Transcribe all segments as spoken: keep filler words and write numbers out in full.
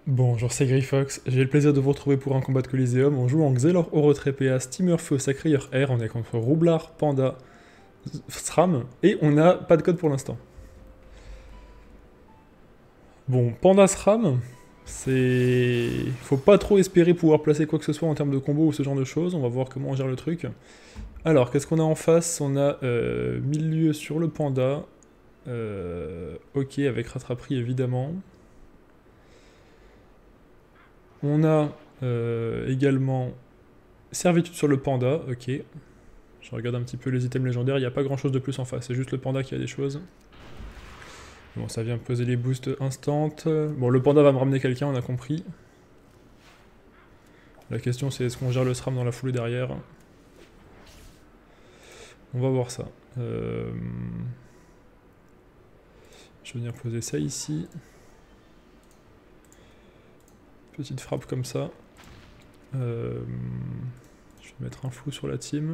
Bonjour, c'est Grifox, j'ai le plaisir de vous retrouver pour un combat de Coliseum. On joue en Xelor au retrait P A, Steamer Feu, Sacrieur R, on est contre Roublard, Panda, Sram, et on n'a pas de code pour l'instant. Bon, Panda Sram, c'est... faut pas trop espérer pouvoir placer quoi que ce soit en termes de combo ou ce genre de choses, on va voir comment on gère le truc. Alors, qu'est-ce qu'on a en face? On a euh, milieu sur le Panda, euh, ok avec rattraperie évidemment. On a euh, également servitude sur le panda, ok. Je regarde un petit peu les items légendaires, il n'y a pas grand chose de plus en face, c'est juste le panda qui a des choses. Bon, ça vient poser les boosts instant. Bon, le panda va me ramener quelqu'un, on a compris. La question c'est est-ce qu'on gère le SRAM dans la foulée derrière? On va voir ça. Euh... Je vais venir poser ça ici. Petite frappe comme ça. Euh, je vais mettre un flou sur la team.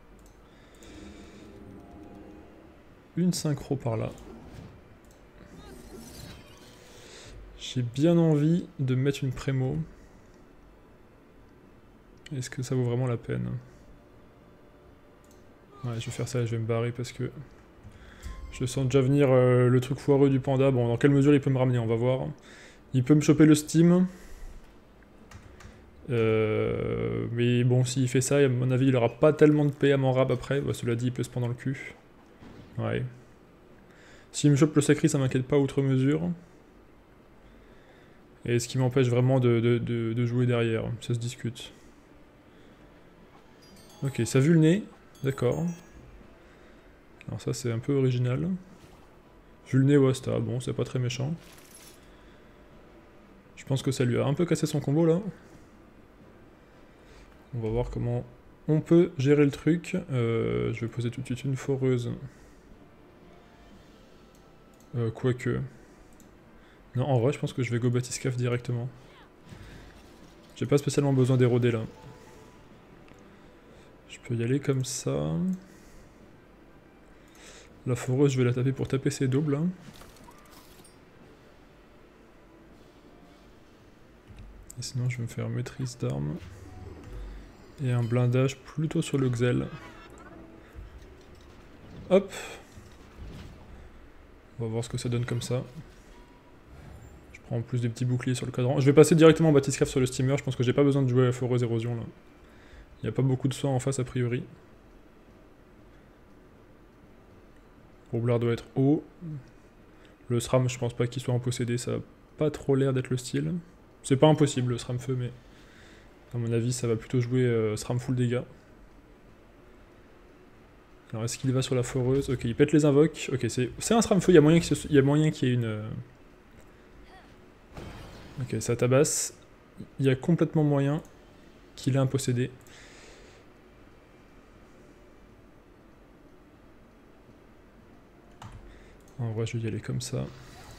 Une synchro par là. J'ai bien envie de mettre une prémo. Est-ce que ça vaut vraiment la peine? Ouais, je vais faire ça et je vais me barrer parce que je sens déjà venir euh, le truc foireux du panda. Bon, dans quelle mesure il peut me ramener, on va voir. Il peut me choper le steam. Euh, mais bon, s'il fait ça, à mon avis, il aura pas tellement de P M en rab après. Bah, cela dit, il peut se prendre dans le cul. Ouais. S'il me chope le sacri, ça m'inquiète pas outre mesure. Et ce qui m'empêche vraiment de, de, de, de jouer derrière, ça se discute. Ok, ça a vu le nez, d'accord. Alors ça c'est un peu original. Vu le nez, ouais, c'est bon, c'est pas très méchant. Je pense que ça lui a un peu cassé son combo là. On va voir comment on peut gérer le truc. Euh, je vais poser tout de suite une foreuse. Euh, Quoique... Non, en vrai, je pense que je vais go Batiscaf directement. J'ai pas spécialement besoin d'éroder là. Je peux y aller comme ça. La foreuse, je vais la taper pour taper ses doubles. Hein. Et sinon, je vais me faire maîtrise d'armes. Et un blindage plutôt sur le Xel. Hop. On va voir ce que ça donne comme ça. Je prends en plus des petits boucliers sur le cadran. Je vais passer directement en Batiscaf sur le steamer. Je pense que j'ai pas besoin de jouer à la foreuse érosion là. Il n'y a pas beaucoup de soins en face a priori. Roublard doit être haut. Le SRAM, je pense pas qu'il soit en possédé. Ça a pas trop l'air d'être le style. C'est pas impossible le SRAM feu, mais... à mon avis, ça va plutôt jouer euh, SRAM full dégâts. Alors, est-ce qu'il va sur la foreuse? Ok, il pète les invoques. Ok, c'est un SRAM feu, il y a moyen qu'il y ait une... Euh... Ok, ça tabasse. Il y a complètement moyen qu'il ait un possédé. En vrai, je vais y aller comme ça.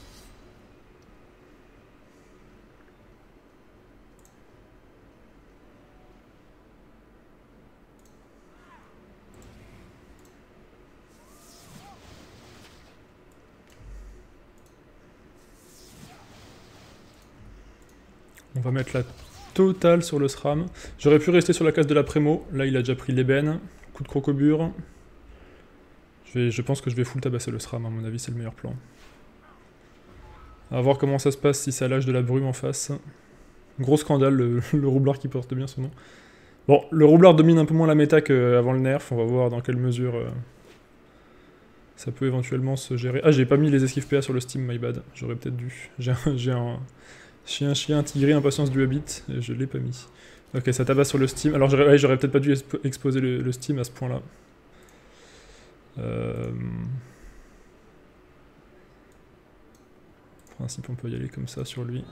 On va mettre la totale sur le SRAM. J'aurais pu rester sur la case de la prémo. Là, il a déjà pris l'ébène. Coup de crocobure. Je, vais, je pense que je vais full tabasser le SRAM, à mon avis, c'est le meilleur plan. On va voir comment ça se passe si ça lâche de la brume en face. Gros scandale, le, le roublard qui porte bien son nom. Bon, le roublard domine un peu moins la méta qu'avant le nerf. On va voir dans quelle mesure euh, ça peut éventuellement se gérer. Ah, j'ai pas mis les esquives P A sur le Steam, my bad. J'aurais peut-être dû. J'ai un... un Chien, chien, tigré, impatience du habit, et je l'ai pas mis. Ok, ça tabasse sur le Steam. Alors j'aurais ouais, peut-être pas dû exposer le, le Steam à ce point-là. Euh... En principe, on peut y aller comme ça sur lui.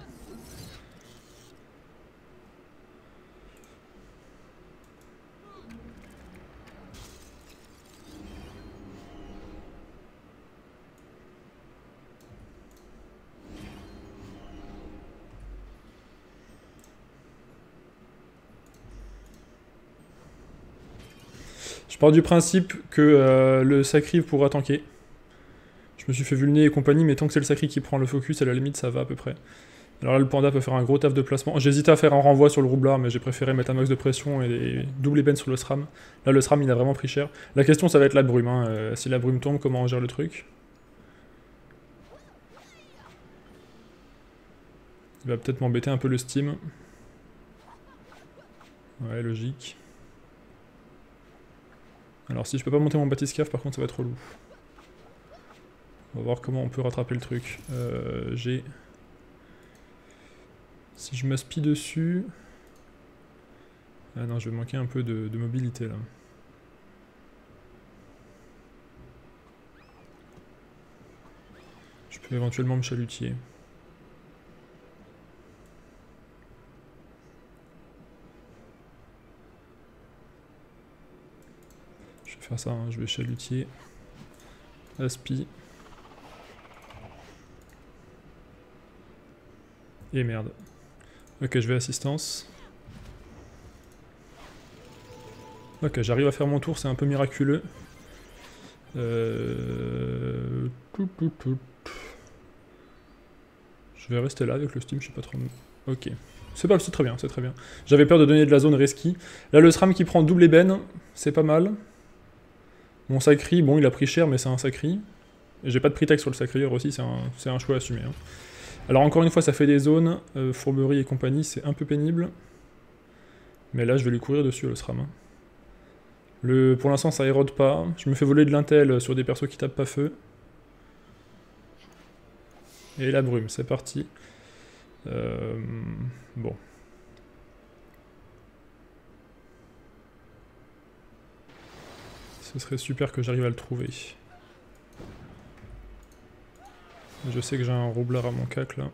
Je pars du principe que euh, le sacri pourra tanker. Je me suis fait vulner et compagnie, mais tant que c'est le sacri qui prend le focus, à la limite ça va à peu près. Alors là, le panda peut faire un gros taf de placement. J'hésitais à faire un renvoi sur le roublard, mais j'ai préféré mettre un max de pression et double ébène sur le SRAM. Là, le SRAM, il a vraiment pris cher. La question, ça va être la brume. Hein. Euh, si la brume tombe, comment on gère le truc? Il va peut-être m'embêter un peu le Steam. Ouais, logique. Alors si je peux pas monter mon bathyscaphe, par contre, ça va être relou. On va voir comment on peut rattraper le truc. Euh, j'ai... Si je m'aspie dessus... Ah non, je vais manquer un peu de, de mobilité là. Je peux éventuellement me chalutier. Je vais faire ça, hein. Je vais chalutier. Aspi. Et merde. Ok, je vais assistance. Ok, j'arrive à faire mon tour, c'est un peu miraculeux. Euh... Je vais rester là avec le Steam, je sais pas trop... Ok. C'est pas, c'est très bien, c'est très bien. J'avais peur de donner de la zone risky. Là, le SRAM qui prend double ébène, c'est pas mal. Mon sacri, bon, il a pris cher, mais c'est un sacri. J'ai pas de pretext sur le sacrieur aussi, c'est un, un choix assumé. Hein. Alors encore une fois, ça fait des zones, euh, fourberie et compagnie, c'est un peu pénible. Mais là, je vais lui courir dessus, le SRAM. Hein. Le, pour l'instant, ça érode pas. Je me fais voler de l'intel sur des persos qui tapent pas feu. Et la brume, c'est parti. Euh, bon. Ce serait super que j'arrive à le trouver. Je sais que j'ai un roublard à mon cac là.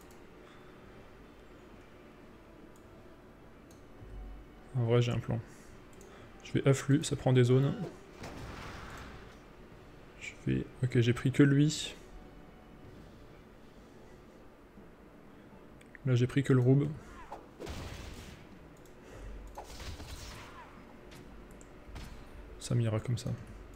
En vrai, j'ai un plan. Je vais afflux, ça prend des zones. Je vais... Ok, j'ai pris que lui. Là, j'ai pris que le roub. Ça m'ira comme ça.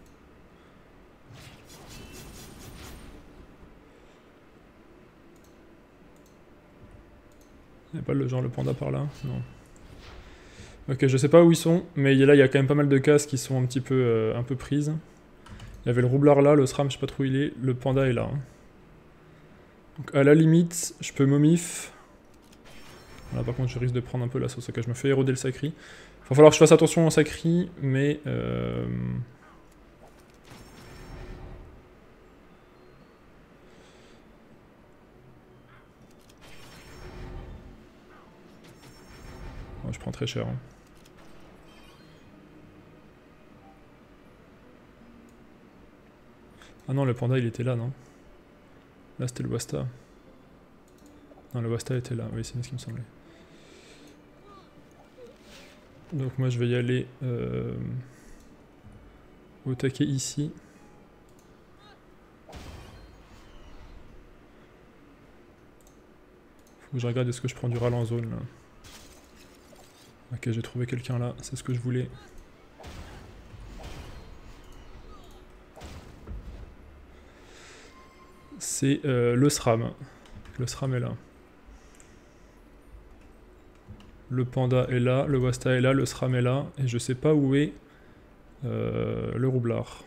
Il n'y a pas le genre le panda par là? Non. Ok, je sais pas où ils sont, mais là il y a quand même pas mal de cases qui sont un petit peu, euh, un peu prises. Il y avait le roublard là, le SRAM je sais pas trop où il est, le panda est là. Hein. Donc à la limite, je peux momif. Là par contre je risque de prendre un peu la sauce, ok je me fais éroder le sacri. Il va falloir que je fasse attention au sacri, mais... Euh... Oh, je prends très cher. Hein. Ah non, le panda il était là, non? Là c'était le Wasta. Non, le Wasta était là, oui c'est ce qui me semblait. Donc moi je vais y aller euh, au taquet ici. Faut que je regarde est-ce que je prends du râle en zone là. Ok, j'ai trouvé quelqu'un là, c'est ce que je voulais. C'est euh, le SRAM. Le SRAM est là. Le panda est là, le Wasta est là, le SRAM est là, et je sais pas où est euh, le roublard.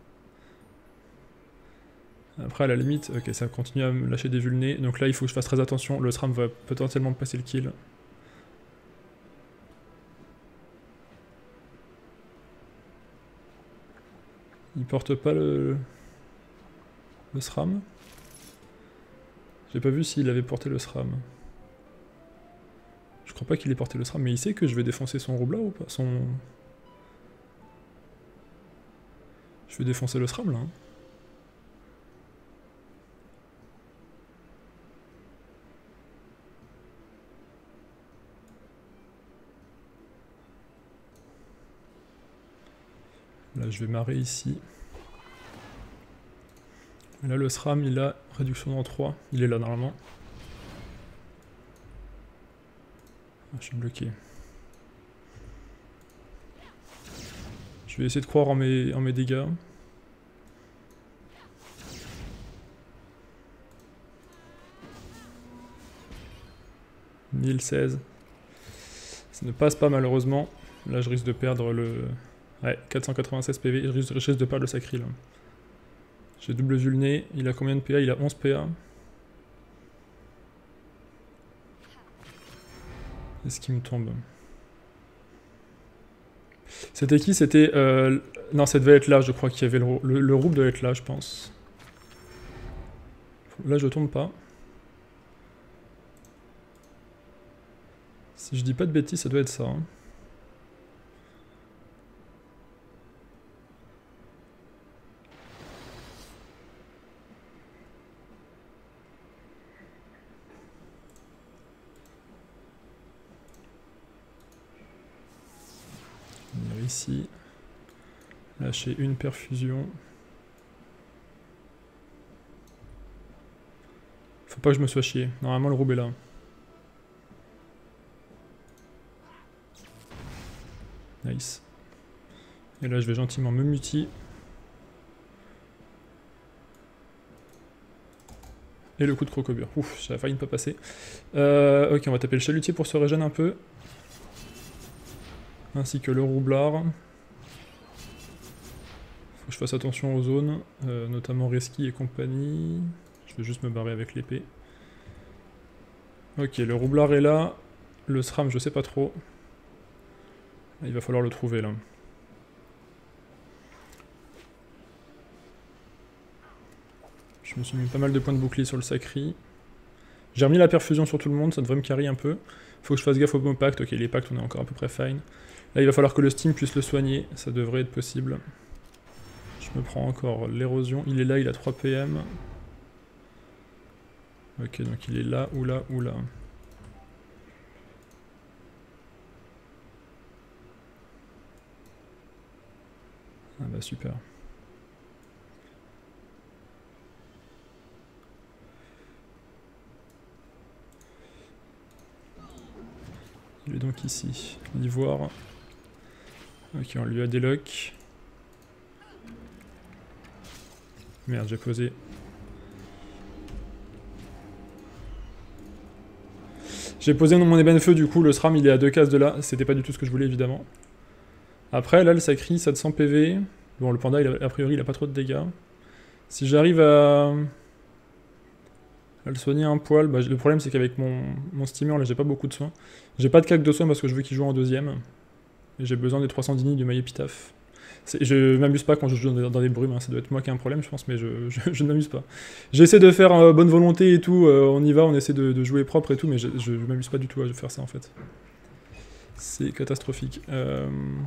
Après à la limite, ok ça continue à me lâcher des vulnés, donc là il faut que je fasse très attention, le SRAM va potentiellement me passer le kill. Il porte pas le... le SRAM? J'ai pas vu s'il avait porté le SRAM. Je crois pas qu'il ait porté le SRAM, mais il sait que je vais défoncer son roublard ou pas? Son... Je vais défoncer le SRAM là. Hein. Là je vais marrer ici. Et là le SRAM il a réduction dans trois, il est là normalement. Ah, je suis bloqué. Je vais essayer de croire en mes, en mes dégâts. mille seize. Ça ne passe pas malheureusement. Là je risque de perdre le... Ouais, quatre cent quatre-vingt-seize P V, je risque, je risque de perdre le sacri là. J'ai double vulné, il a combien de P A? Il a onze P A. Est-ce qu'il me tombe? C'était qui? C'était... Euh... Non, ça devait être là, je crois qu'il y avait le... Le, le rouble devait être là, je pense. Là, je tombe pas. Si je dis pas de bêtises, ça doit être ça. Hein. Venir ici. Lâcher une perfusion. Faut pas que je me sois chié. Normalement, le rouble est là. Nice. Et là, je vais gentiment me muti. Et le coup de crocobure. Ouf, j'avais failli ne pas passer. Euh, ok, on va taper le chalutier pour se régénérer un peu. Ainsi que le roublard. Faut que je fasse attention aux zones, euh, notamment Reski et compagnie. Je vais juste me barrer avec l'épée. Ok, le roublard est là. Le SRAM, je sais pas trop. Il va falloir le trouver là. Je me suis mis pas mal de points de bouclier sur le sacri. J'ai remis la perfusion sur tout le monde, ça devrait me carry un peu. Faut que je fasse gaffe au bon pacte. Ok, les pactes on est encore à peu près fine. Là il va falloir que le steam puisse le soigner, ça devrait être possible. Je me prends encore l'érosion, il est là, il a trois P M. Ok, donc il est là, ou là, ou là. Ah bah super. Il est donc ici. L'ivoire. Ok, on lui a des locks. Merde, j'ai posé. J'ai posé mon ébène feu, du coup, le SRAM il est à deux cases de là. C'était pas du tout ce que je voulais, évidemment. Après, là, le sacri, sept cents P V. Bon, le panda, il a, a priori, il a pas trop de dégâts. Si j'arrive à... à le soigner un poil, bah, le problème, c'est qu'avec mon, mon steamer, là, j'ai pas beaucoup de soins. J'ai pas de cac de soins parce que je veux qu'il joue en deuxième. Et j'ai besoin des trois cents dini du mail épitaphe. Je m'amuse pas quand je joue dans, dans des brumes, hein. Ça doit être moi qui ai un problème, je pense, mais je, je, je ne m'amuse pas. J'essaie de faire euh, bonne volonté et tout, euh, on y va, on essaie de, de jouer propre et tout, mais je, je, je m'amuse pas du tout à faire ça, en fait. C'est catastrophique. Euh...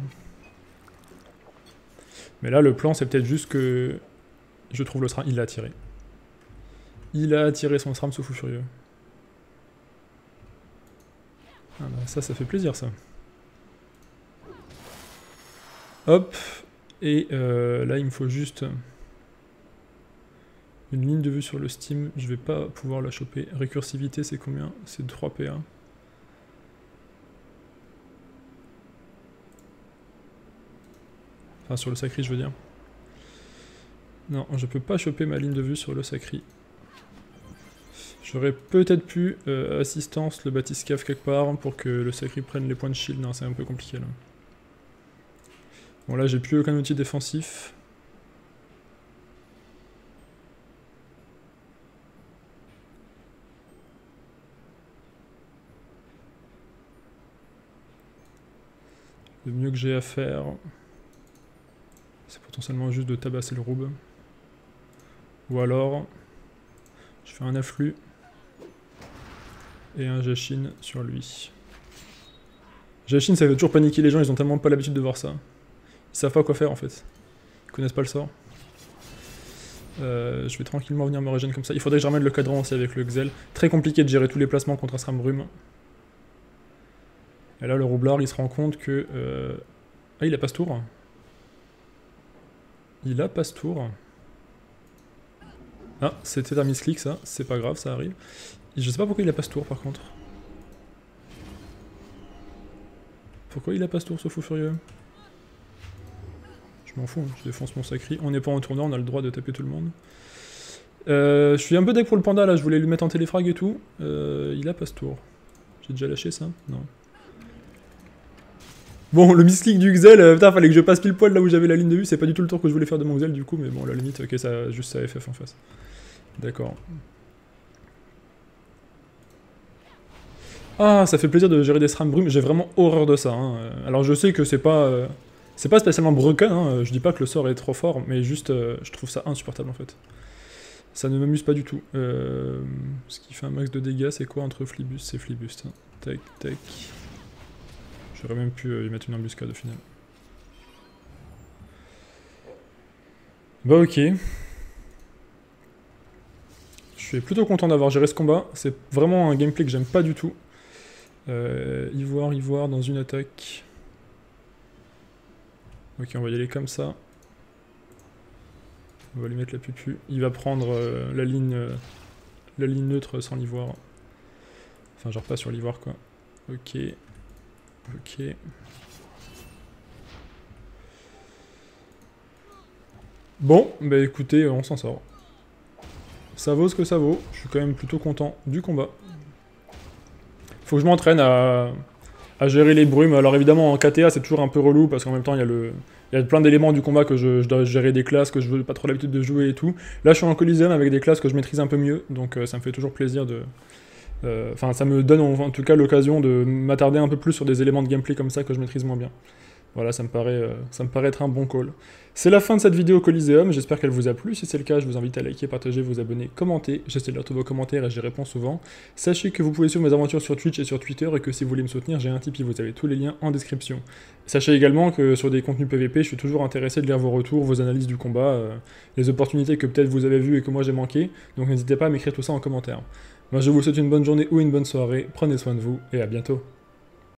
Mais là, le plan, c'est peut-être juste que je trouve le SRAM. Il l'a attiré. Il a attiré son SRAM sous fou furieux. Ah bah ça, ça fait plaisir, ça. Hop. Et euh, là, il me faut juste une ligne de vue sur le Steam. Je vais pas pouvoir la choper. Récursivité, c'est combien? C'est trois P A. Enfin, sur le sacri, je veux dire. Non, je peux pas choper ma ligne de vue sur le sacri. J'aurais peut-être pu euh, assistance le batiscaf quelque part pour que le sacri prenne les points de shield. Non, c'est un peu compliqué là. Bon, là, j'ai plus aucun outil défensif. Le mieux que j'ai à faire, c'est potentiellement juste de tabasser le roube. Ou alors, je fais un afflux et un Jashin sur lui. Jashin, ça fait toujours paniquer les gens, ils ont tellement pas l'habitude de voir ça. Ils savent pas quoi faire en fait. Ils connaissent pas le sort. Euh, je vais tranquillement venir me régénérer comme ça. Il faudrait que je ramène le cadran aussi avec le Xel. Très compliqué de gérer tous les placements contre un SRAM brume. Et là, le roublard, il se rend compte que... Euh... Ah, il a passe-tour. Il a passe-tour. Ah, c'était un misclick ça. C'est pas grave, ça arrive. Je sais pas pourquoi il a passe-tour par contre. Pourquoi il a passe-tour ce fou furieux? Je m'en fous, hein. Je défonce mon sacri. On n'est pas en tournoi, on a le droit de taper tout le monde. Euh, je suis un peu deck pour le panda là, je voulais lui mettre en téléfrag et tout. Euh, il a passe-tour. J'ai déjà lâché ça? Non. Bon, le misclick du Xel, euh, putain, fallait que je passe pile poil là où j'avais la ligne de vue, c'est pas du tout le tour que je voulais faire de mon Xel du coup, mais bon, à la limite, ok, ça juste ça F F en face. D'accord. Ah, ça fait plaisir de gérer des SRAM brume, j'ai vraiment horreur de ça. Hein. Alors je sais que c'est pas... Euh, c'est pas spécialement broken, hein. Je dis pas que le sort est trop fort, mais juste, euh, je trouve ça insupportable en fait. Ça ne m'amuse pas du tout. Euh, ce qui fait un max de dégâts, c'est quoi entre Flibust? C'est Flibust. Hein. Tac, tac. J'aurais même pu euh, y mettre une embuscade au final. Bah ok. Je suis plutôt content d'avoir géré ce combat. C'est vraiment un gameplay que j'aime pas du tout. Euh, ivoire, ivoire dans une attaque. Ok, on va y aller comme ça. On va lui mettre la pupu. Il va prendre euh, la ligne euh, la ligne neutre sans l'ivoire. Enfin, genre pas sur l'ivoire quoi. Ok. Ok. Bon, bah écoutez, on s'en sort. Ça vaut ce que ça vaut. Je suis quand même plutôt content du combat. Faut que je m'entraîne à... à gérer les brumes. Alors évidemment, en K T A, c'est toujours un peu relou parce qu'en même temps, il y a le... Il y a plein d'éléments du combat que je, je dois gérer des classes que je veux pas trop l'habitude de jouer et tout. Là, je suis en Coliseum avec des classes que je maîtrise un peu mieux, donc euh, ça me fait toujours plaisir de... Enfin, euh, ça me donne en, en tout cas l'occasion de m'attarder un peu plus sur des éléments de gameplay comme ça que je maîtrise moins bien. Voilà, ça me paraît, euh, ça me paraît être un bon call. C'est la fin de cette vidéo Coliseum, j'espère qu'elle vous a plu. Si c'est le cas, je vous invite à liker, partager, vous abonner, commenter. J'essaie de lire tous vos commentaires et j'y réponds souvent. Sachez que vous pouvez suivre mes aventures sur Twitch et sur Twitter et que si vous voulez me soutenir, j'ai un Tipeee, vous avez tous les liens en description. Sachez également que sur des contenus P V P, je suis toujours intéressé de lire vos retours, vos analyses du combat, euh, les opportunités que peut-être vous avez vues et que moi j'ai manqué. Donc n'hésitez pas à m'écrire tout ça en commentaire. Moi je vous souhaite une bonne journée ou une bonne soirée, prenez soin de vous et à bientôt.